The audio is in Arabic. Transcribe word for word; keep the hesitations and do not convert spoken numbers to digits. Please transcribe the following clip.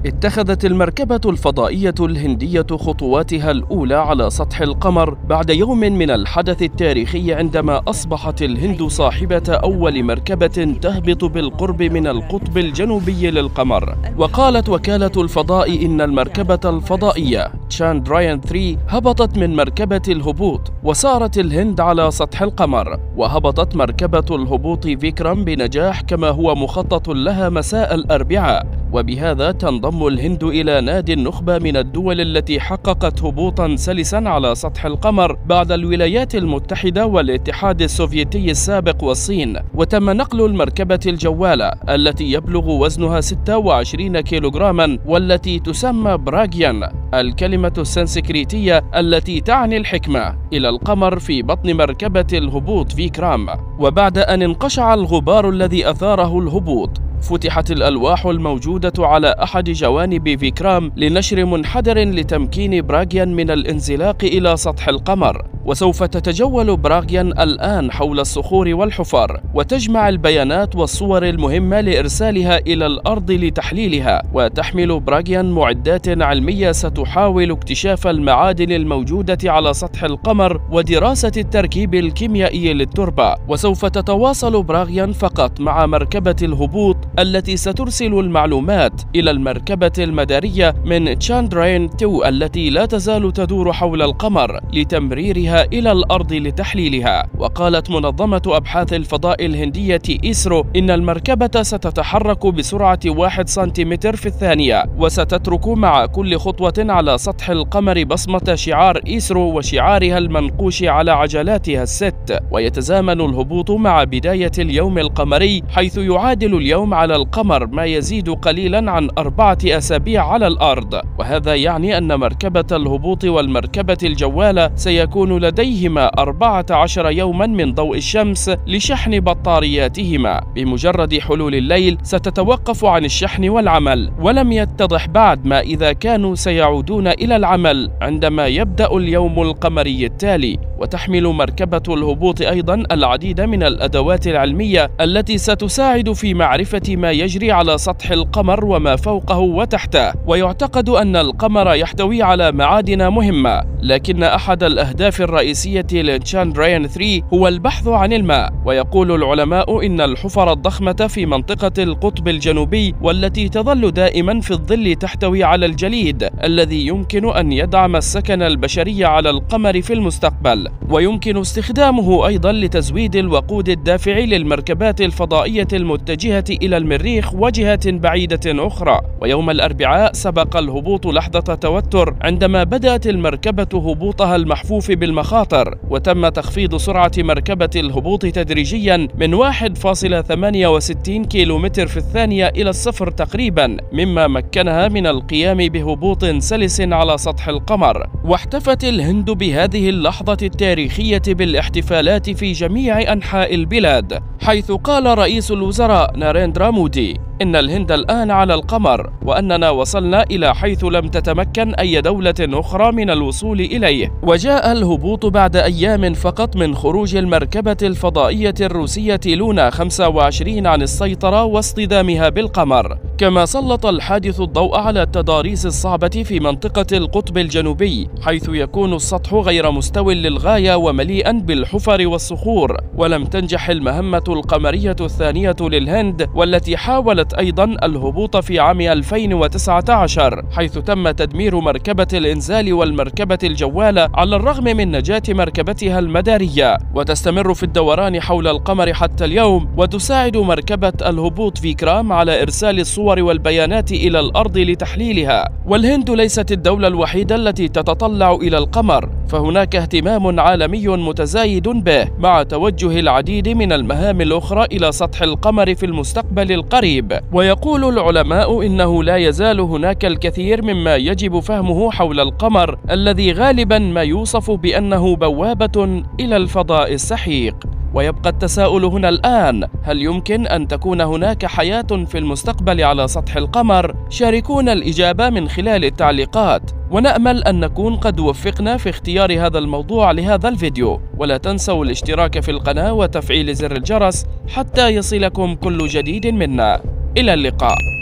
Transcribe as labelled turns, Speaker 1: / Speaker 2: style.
Speaker 1: اتخذت المركبة الفضائية الهندية خطواتها الأولى على سطح القمر بعد يوم من الحدث التاريخي، عندما أصبحت الهند صاحبة أول مركبة تهبط بالقرب من القطب الجنوبي للقمر. وقالت وكالة الفضاء إن المركبة الفضائية تشاندرايان ثلاثة هبطت من مركبة الهبوط، وسارت الهند على سطح القمر. وهبطت مركبة الهبوط فيكرام بنجاح كما هو مخطط لها مساء الأربعاء، وبهذا تنضم الهند إلى نادي النخبة من الدول التي حققت هبوطا سلسا على سطح القمر بعد الولايات المتحدة والاتحاد السوفيتي السابق والصين. وتم نقل المركبة الجوالة التي يبلغ وزنها ستة وعشرين كيلوغراما، والتي تسمى براغيان، الكلمة السنسكريتية التي تعني الحكمة، إلى القمر في بطن مركبة الهبوط فيكرام. وبعد أن انقشع الغبار الذي أثاره الهبوط، فتحت الألواح الموجودة على أحد جوانب فيكرام لنشر منحدر لتمكين براغيان من الانزلاق إلى سطح القمر. وسوف تتجول براغيان الآن حول الصخور والحفر، وتجمع البيانات والصور المهمة لإرسالها إلى الأرض لتحليلها. وتحمل براغيان معدات علمية ستحاول اكتشاف المعادن الموجودة على سطح القمر ودراسة التركيب الكيميائي للتربة. وسوف تتواصل براغيان فقط مع مركبة الهبوط التي سترسل المعلومات إلى المركبة المدارية من تشاندرايان اثنين التي لا تزال تدور حول القمر لتمريرها إلى الأرض لتحليلها. وقالت منظمة أبحاث الفضاء الهندية إسرو إن المركبة ستتحرك بسرعة واحد سنتيمتر في الثانية، وستترك مع كل خطوة على سطح القمر بصمة شعار إسرو وشعارها المنقوش على عجلاتها الست. ويتزامن الهبوط مع بداية اليوم القمري، حيث يعادل اليوم على القمر ما يزيد قليلا عن أربعة أسابيع على الأرض. وهذا يعني أن مركبة الهبوط والمركبة الجوالة سيكون لديهما أربعة عشر يوما من ضوء الشمس لشحن بطارياتهما. بمجرد حلول الليل ستتوقف عن الشحن والعمل، ولم يتضح بعد ما إذا كانوا سيعودون إلى العمل عندما يبدأ اليوم القمري التالي. وتحمل مركبة الهبوط أيضا العديد من الأدوات العلمية التي ستساعد في معرفة ما يجري على سطح القمر وما فوقه وتحته. ويعتقد أن القمر يحتوي على معادن مهمة، لكن أحد الأهداف الرئيسية لتشاندرايان ثلاثة هو البحث عن الماء. ويقول العلماء إن الحفر الضخمة في منطقة القطب الجنوبي والتي تظل دائما في الظل تحتوي على الجليد الذي يمكن أن يدعم السكن البشري على القمر في المستقبل. ويمكن استخدامه أيضا لتزويد الوقود الدافع للمركبات الفضائية المتجهة إلى المريخ وجهة بعيدة أخرى. ويوم الأربعاء سبق الهبوط لحظة توتر عندما بدأت المركبة هبوطها المحفوف بالمخاطر، وتم تخفيض سرعة مركبة الهبوط تدريجيا من واحد فاصلة ثمانية وستين كيلومتر في الثانية إلى الصفر تقريبا، مما مكنها من القيام بهبوط سلس على سطح القمر. واحتفت الهند بهذه اللحظة التاريخية بالاحتفالات في جميع أنحاء البلاد، حيث قال رئيس الوزراء ناريندرا مودي إن الهند الآن على القمر، وأننا وصلنا إلى حيث لم تتمكن أي دولة أخرى من الوصول إليه. وجاء الهبوط بعد أيام فقط من خروج المركبة الفضائية الروسية لونا خمسة وعشرين عن السيطرة واصطدامها بالقمر. كما سلط الحادث الضوء على التضاريس الصعبة في منطقة القطب الجنوبي، حيث يكون السطح غير مستوٍ للغاية ومليئا بالحفر والصخور. ولم تنجح المهمة القمرية الثانية للهند، والتي حاولت أيضا الهبوط في عام ألفين وتسعة عشر، حيث تم تدمير مركبة الإنزال والمركبة الجوالة على الرغم من نجاة مركبتها المدارية. وتستمر في الدوران حول القمر حتى اليوم، وتساعد مركبة الهبوط فيكرام على إرسال الصور والبيانات إلى الأرض لتحليلها. والهند ليست الدولة الوحيدة التي تتطلع إلى القمر، فهناك اهتمام عالمي متزايد به، مع توجه العديد من المهام الأخرى إلى سطح القمر في المستقبل القريب. ويقول العلماء إنه لا يزال هناك الكثير مما يجب فهمه حول القمر، الذي غالبا ما يوصف بأنه بوابة إلى الفضاء السحيق. ويبقى التساؤل هنا الآن: هل يمكن أن تكون هناك حياة في المستقبل على سطح القمر؟ شاركونا الإجابة من خلال التعليقات، ونأمل أن نكون قد وفقنا في اختيار هذا الموضوع لهذا الفيديو. ولا تنسوا الاشتراك في القناة وتفعيل زر الجرس حتى يصلكم كل جديد منا. إلى اللقاء.